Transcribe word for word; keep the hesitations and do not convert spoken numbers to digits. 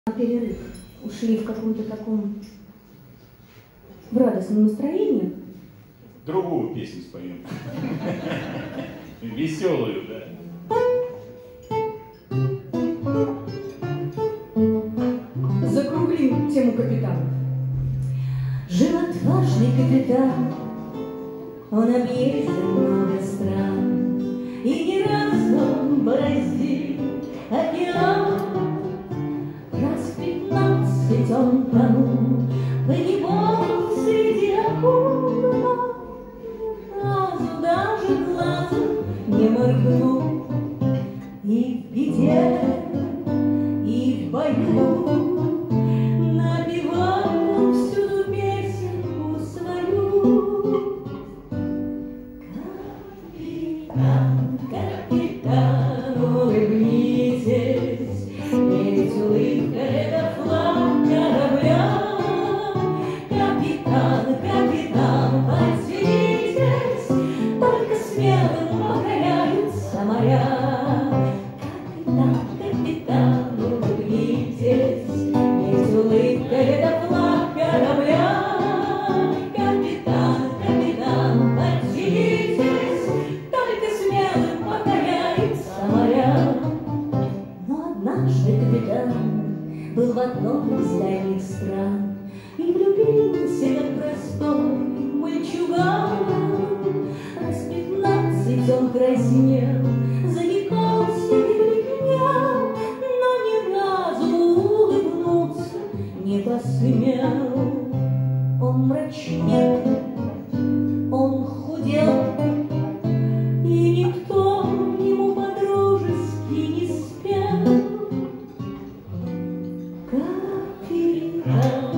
На перерыв ушли в каком-то таком в радостном настроении. Другую песню споем. Веселую, да. Закруглим тему капитана. Жил отважный капитан, он объездил много стран, и не раз он бороздил океан. Раз пятнадцать он тонул, погибал среди акул, ни разу даже глазом не моргнул. И в беде, и в бою напевал он всюду песенку свою. Капитан, капитан, улыбнитесь, ведь улыбка — это флаг корабля. Капитан, капитан, подсветитесь, только смелым покоряются моря. Капитан, капитан, улыбнитесь, ведь улыбка — это флаг корабля. Капитан, капитан, подсветитесь, только смелым покоряются моря. Но однажды капитан был в одном из дальних стран и влюбился, как простой мальчуган. Раз пятнадцать он краснел, заикался и бледнел, но ни разу улыбнуться не посмел. Он мрачнел, он худел, и никто ему по-дружески не спел. Капитан,